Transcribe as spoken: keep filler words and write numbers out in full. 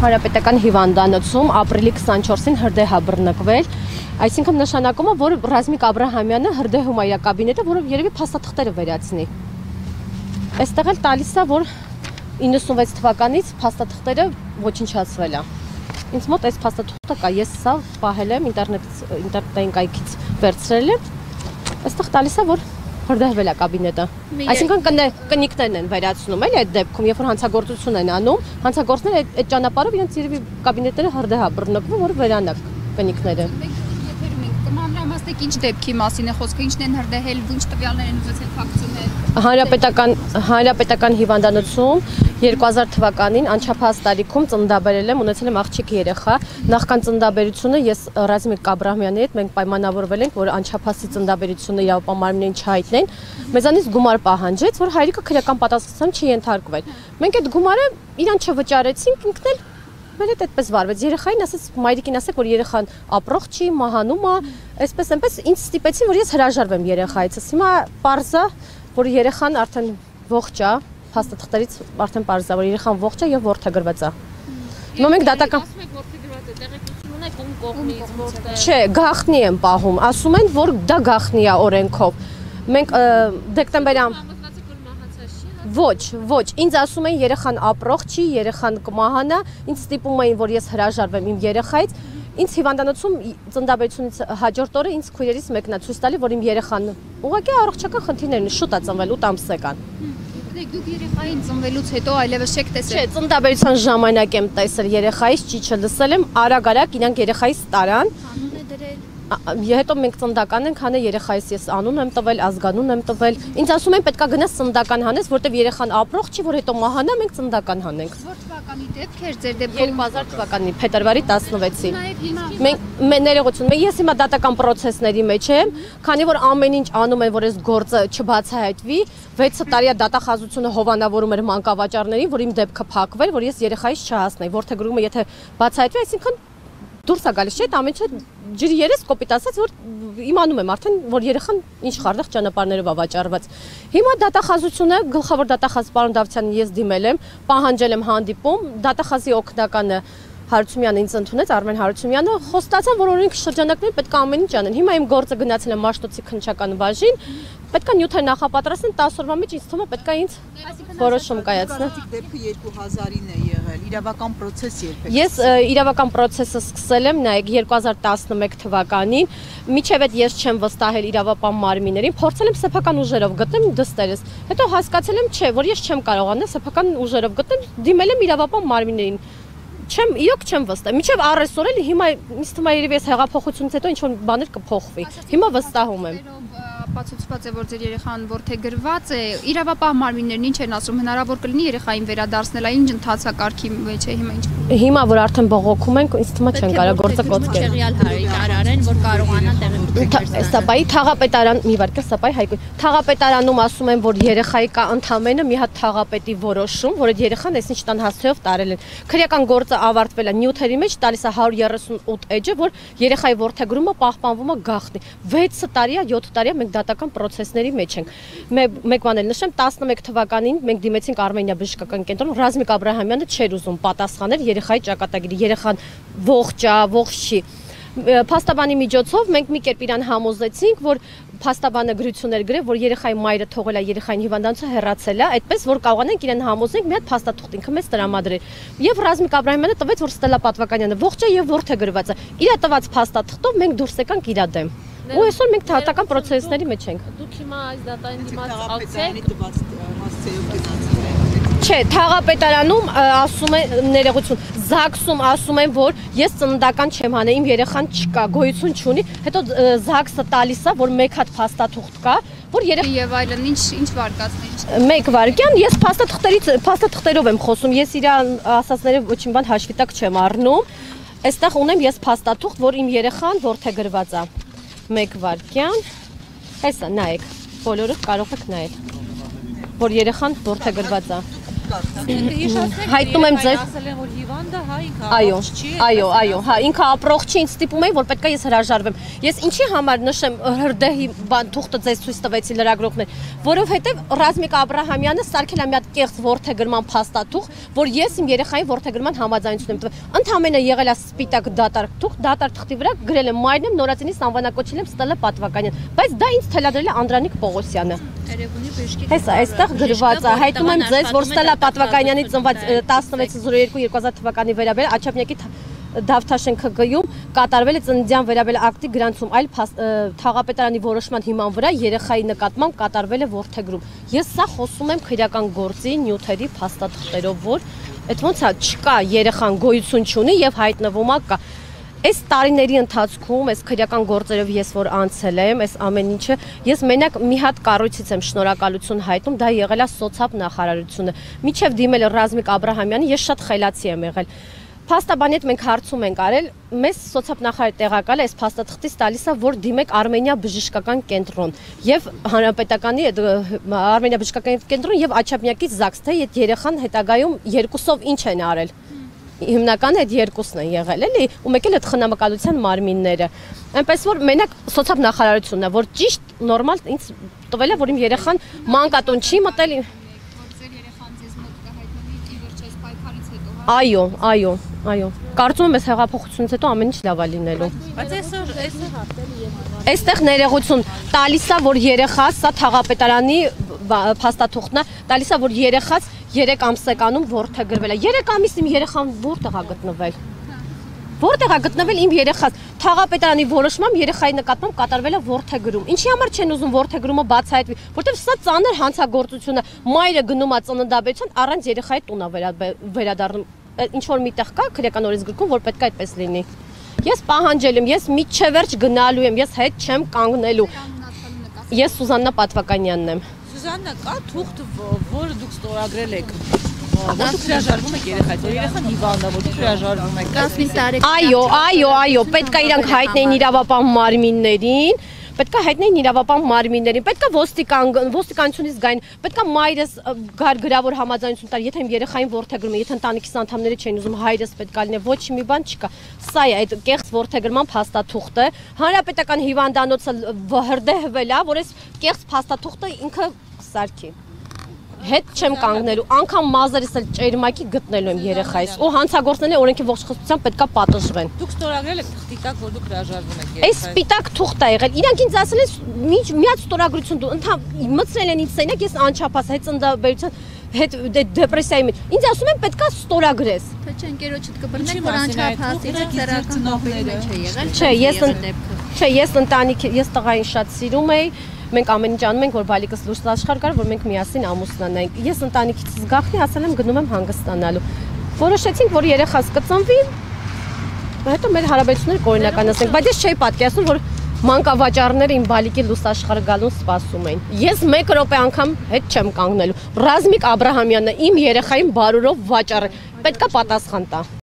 Հանրապետական հիվանդանոցում ապրիլի քսանչորսին հրդեհ է բռնկվել, այսինքն նշանակում է, որ Ռազմիկ Աբրահամյանը հրդեհում է իր կաբինետը, որը երևի փաստաթղթերը վերացնի։ Այստեղ էլ տալիս է, որ իննսունվեց թվականից փաստաթղթերը ոչնչացվել է։ Ինձ մոտ այս փաստաթղթը կա, ես սա պահել եմ ինտերնետային կայքից վերցրել եմ։ Այստեղ տալիս է, որ հրդեհվել է կաբինետը։ Այսինքն կնիկներն են վերացնում, էլի այդ դեպքում, երբ որ հանցագործություն են անում, հանցագործները այդ ճանապարհով իրենց երևի կաբինետները հրդեհ է բռնկվում, որ վերանա կնիկները։ Մանրամասնեք ինչ դեպքի մասին է խոսքը, ինչն են հրդեհել, ինչ տվյալներ են ուզեցել փակցուներ։ Հանրապետական հանրապետական հիվանդանոցում երկու հազար թվականին անչափահաս տարիքում ծննդաբերել եմ, ունեցել եմ աղջիկ երեխա։ Նախքան ծննդաբերությունը ես Ռազմիկ Աբրահամյանի հետ մենք պայմանավորվել ենք, որ անչափահասի ծննդաբերությունը իրավապահ չհայտնեն։ Մեզանից գումար պահանջեց, որ հայրիկը քրեական պատասխանատվության չի ենթարկվել։ Մենք այդ գումարը իրան չվճարեցինք, ինքն էլ մեր հետ այդպես վարվեց։ Երեխային ասեց, մայրիկին ասեք, որ երեխան ապրող չի, մահանում է, այսպես այնպես ինձ ստիպեցին, որ ես հրաժարվեմ երեխայից։ Հիմա պարզա, որ երեխան արդեն ողջ է, փաստաթղթերից արդեն պարզա, որ երեխան ողջ է եւ որդեգրված է։ Հիմա մենք դատական Չէ, գաղտնի եմ պահում, ասում են, որ դա գաղտնի է օրենքով։ Մենք դեկտեմբերյան Ոչ, ոչ, ինձ ասում են երեխան ապրող չի, երեխան կմահանա, ինձ ստիպում էին, որ ես հրաժարվեմ իմ երեխայից, ինձ հիվանդանոցում ծննդաբերությունից հաջորդ օրը ինձ քույրերից մեկն է ցույց տալի, որ իմ երեխան ուղղակի առողջական խնդիրներ ունի, շուտ է ծնվել ութ ամսական։ Դուք երեխային ծնվելուց հետո այլևս չեք տեսել։ Չէ, ծննդաբերության ժամանակ եմ տեսել երեխայից, ճիչը լսել եմ, արագ-արագ իրանք երեխայից տարան։ Անուն է դրել։ Հետո մենք ծննդական ենք հանել, երեխայից ես անուն եմ տվել, ազգանուն եմ տվել։ Ինձ ասում են պետքա գնաս ծննդական հանես, որտեվ երեխան ապրող չի, որ հետո մահանա, մենք ծննդական հանենք։ Որ թվականի դեպք էր ձեր դեպքում։ երկու հազար թվականի փետրվարի տասնվեցին։ Մենք ներողություն, ես հիմա դատական պրոցեսների մեջ եմ, քանի որ ամեն ինչ անում են, որ այս գործը չբացահայտվի, վեց տարի դատախազությունը հովանավորում էր մանկավաճառներին, որ իմ դեպքը փակվեր, որ ես երեխայից չհասնեի, որդեգրումը եթե բացահայտվի, այսինքն դուրս է գալիս, չէ՞, ամեն ինչ ջրի երես կոպիտ ասած, որ իմանում եմ արդեն, որ երեխան ինչ խարդախ ճանապարհներով է վաճառված։ Հիմա դատախազությունը, գլխավոր դատախազ պարոն Դավթյանին ես դիմել եմ, պահանջել եմ հանդիպում, դատախազի օգնականը Հարությունյանը ինձ ընդունեց, Արմեն Հարությունյանը, խոստացան, որ օրենքի շրջանակներում պետք է ամեն ինչ անեն։ Հիմա իմ գործը գնացել է Մաշտոցի քննչական բաժին, պետք է նյութեր նախապատրաստեն, տասը օրվա մեջ ինձ թվում է պետք է ինձ որոշում կայացնել։ Դեպքը երկու հազարին է եղել, իրավական պրոցես երբեք։ Ես իրավական պրոցեսը սկսել եմ, նայեք, երկու հազար տասնմեկ թվականին, միջև այդ ես չեմ վստահել իրավապահ մարմիններին, փորձել եմ սեփական ուժերով գտնել դստերս։ Հետո հասկացել եմ, չէ, որ ես չեմ կարողանալ սեփական ուժերով գտնել, դիմել եմ իրավապահ մարմիններին։ Չեմ, իրոք չեմ վստահ։ Միջև առեսօր էլի հիմա ինձ թվում է երևի այս հեղափոխությունից հետո ինչ-որ բաներ կփոխվի։ Հիմա վստահում եմ։ Ապացուցված է, որ ձեր երեխան որդեգրված է, իրավապահ մարմիններն ինչ են ասում, հնարավոր կլինի երեխային վերադարձնել, այն ինչ ընթացակարգի մեջ է հիմա ինչ։ Հիմա որ արդեն բողոքում ենք, ինձ թվում է չեն կարող գործը կոծկել։ Չեղյալ հայտարարեն, որ կարողանան տեղեկություններ։ Սապայի թաղապետարան, մի վարքա Սապայի Հայկույն։ Թաղապետարանում ասում են, որ երեխայի կա ընդամենը մի հատ թաղապետի որոշում, որ այդ երեխան այսինչ տան հասցեով տարել են։ Քրեական գործը ավարտվել է նյութերի մեջ, տալիս է հարյուր երեսունութ էջը, որ երեխայի որդեգրումը պահպանվում է գաղտնի։ վեց տարի է, յոթ տարի է մենք դատական պրոցեսների մեջ ենք։ Մեկ բան էլ նշեմ, տասնմեկ թվականին մենք դիմեցինք Արմենիա բժշկական կենտրոն, Ռազմիկ Աբրահամյանը չէր ուզում պատասխանել երեխայի ճակատագիրը, երեխան ողջ է, ողջ չի։ Փաստաբանի միջոցով մենք մի կերպ իրան համոզեցինք, որ փաստաբանը գրություններ գրել, որ երեխայի մայրը թողել է երեխային հիվանդանոցը հեռացել է, այդպես որ կարողանանք իրեն համոզենք մի հատ փաստաթուղթ ինքը մեզ տրամադրել։ Եվ Ռազմիկ Աբրահամյանը տվեց, որ Ստելա Պատվականյանը ողջ է եւ որդեգրված է։ Իր տված փաստաթղթով մենք դուրս եկանք իր դեմ։ Ու այսօր մենք դատական պրոցեսների մեջ ենք։ Դուք հիմա այս դատային դիմաց ակցեք։ Չէ, թաղապետարանում ասում են ներողություն, ԶԱԳՍ-ում ասում են, որ ես ծննդական չեմ հանել, իմ երեխան չկա, գոյություն չունի, հետո ԶԱԳՍ-ը տալիս է, որ մեկ հատ փաստաթուղթ կա, որ երեխան եւ այլն ինչ ինչ վարկածներ։ Մեկ վարկյան, ես փաստաթղթերից փաստաթղթերով եմ խոսում, ես իր ասածները ոչինչ բան հաշվի տակ չեմ առնում։ Այստեղ ունեմ ես փաստաթուղթ, որ իմ երեխան որդեգրված է։ Մեկ վարկյան, հեսա նայեք, բոլորը կարող եք նայել, որ երեխան որդեգրված է։ Հայտնում եմ ձեզ Այո, այո, այո, հա, ինքը ապրող չի, ինձ ստիպում էին, որ պետք է ես հրաժարվեմ։ Ես ինչի համար նշեմ հրդեհի թուղթը ձեզ ցույց տվեցի լրագրողներ, որովհետև Ռազմիկ Աբրահամյանը սարքել է մի հատ կեղծ ворթեգրման փաստաթուղթ, որ ես իմ երեխային ворթեգրման համաձայնություն եմ տվել։ Ընդհանրապես եղել է սպիտակ դատարկ թուղթ, դատարկ թղթի վրա գրել եմ Մարինեմ նորածինից անվանակոչել եմ Ստելա Պատվականյան, բայց դա ինձ թելադրել է Անդրանիկ Պողոսյանը։ Հեսա, այստեղ գրված է, հայտնում եմ ձեզ, որ Ստելա Պատվականյանի ծնված տասնվեց զրո երկու երկու հազար թվականի վերաբերյալ Աչափնյակի Դավթաշեն ՔԳ-ում կատարվել է ծննդյան վերաբերյալ ակտի գրանցում, այլ թաղապետարանի որոշման հիման վրա երեխայի նկատմամբ կատարվել է ворթեգրում։ Ես սա խոսում եմ քրեական գործի նյութերի փաստաթղթերով, որ այդ ոնց է չկա երեխան գոյություն չունի եւ հայտնվում է կա։ Այս տարիների ընթացքում, այս քրեական գործերով ես որ անցել եմ, այս ամեն ինչը, ես մենակ մի հատ կառույցից եմ շնորհակալություն հայտնում, դա եղել է սոցիալ նախարարությունը։ Միջև դիմել Ռազմիկ Աբրահամյանը, ես շատ խելացի եմ եղել։ Փաստաբանի հետ մենք հարցում ենք արել, մեզ սոցիալ նախարարի տեղակալ է այս փաստաթղթից տալիս է, որ դիմեք Արմենիա բժշկական կենտրոն եւ հանրապետականի Արմենիա բժշկական կենտրոն եւ Աչափնյակի ԶԱԳՍ, թե այդ երեխան հետագայում երկուսով ինչ են արել։ Հիմնական այդ երկուսն են եղել, էլի, ու մեկ էլ այդ խնամակալության մարմինները։ Այնպես որ մենակ սոցիալ նախարարությունն է, որ ճիշտ նորմալ ինձ տվել է, որ իմ երեխան մանկատուն չի մտել։ Այո, այո, այո։ Կարծում եմ այս հեղափոխությունից հետո ամեն ինչ լավ է լինելու։ Բայց այսօր այսօր հաղթելի է։ Այստեղ ներողություն տալիս է, որ երեխա, սա թաղապետարանի փաստաթուղթն է, տալիս է, որ երեխաց երեք ամսեկանում ворթեգրվել է։ երեք ամիս իմ երեխան որտեղ է գտնվել։ Որտեղ է գտնվել իմ երեխաս։ Թաղապետարանի որոշմամբ երեխայի նկատմամբ կատարվել է ворթեգրում։ Ինչի համար չեն ուզում ворթեգրումը բացահայտվի, որտեղ սա ծանր հանցագործություն է։ Մայրը գնում է ծննդաբերության առանց երեխայի տուն է վերադառնում։ Ինչ որ միտեղ կա քրեական օրենսգրքում, որ պետք է այդպես լինի։ Ես պահանջել եմ, ես միջև վերջ գնալու եմ, ես հետ չեմ կանգնելու։ Ես Սուզաննա Պատվականյանն եմ։ Սուզաննա, կա թուղթ, որը դուք ստորագրել եք, որ դուք հրաժարվում եք երեխայից, որ երեխան հիվանդ է, որ դուք հրաժարվում եք։ տասնհինգ տարեկան։ Այո, այո, այո, պետք է իրանք հայտնեին իրավապահ մարմիններին, պետք է հայտնեին իրավապահ մարմիններին, պետք է ոստիկան ոստիկանությունից գային, պետք է մայրս գար գրավոր համաձայնություն տար, եթե իմ երեխային ворթեգրում է, եթե ընտանիքիս անդամները չեն ուզում, հայրս պետք է լինի, ոչ մի բան չկա։ Սա է այդ կեղծ ворթեգրման փաստաթուղթը, հանրապետական հիվանդանոցը հրդեհվել է, որ այս կեղծ փաստաթուղթը ինքը սարքի։ Հետ չեմ կանգնելու, անգամ մազերս էլ ճերմակի գտնելու եմ երեխայիս, ու հանցագործները օրենքի ողջ խստությամբ պետքա պատժվեն։ Դուք ստորագրել եք թղթի տակ, որ դուք հրաժարվում եք երեխայից։ Այս սպիտակ թուղթ է եղել։ Իրանք ինձ ասել են մի հատ ստորագրություն դու ընդհանուր մտցրել են ինձ սենյակ, ես անչափահաս հետ ծննդաբերության հետ դեպրեսիայի մեջ։ Ինձ ասում են պետքա ստորագրես։ Թե չէ ընկերոջդ կբռնեք, որ անչափահաս ծերական կողմերի մեջ է եղել։ Չէ, ես չէ, ես ընտանիք, ես տղային շատ սիրում էի։ Մենք ամեն ինչ անում ենք, որ բալիկս լույս աշխարհ գար, որ մենք միասին ամուսնանանք։ Ես ընտանիքից գաղտնի ասել եմ գնում եմ հանգստանալու։ Որոշեցինք, որ երեխաս կծնվի, հետո մեր հարաբերությունները կօրինականացնենք, բայց ես չէի պատկերացնում, որ մանկավաճառները իմ բալիկի լույս աշխարհ գալուն սպասում էին։ Ես մեկ րոպե անգամ հետ չեմ կանգնելու։ Ռազմիկ Աբրահամյանը իմ երեխային բարուրով վաճառ է, պետքա պատասխան տա։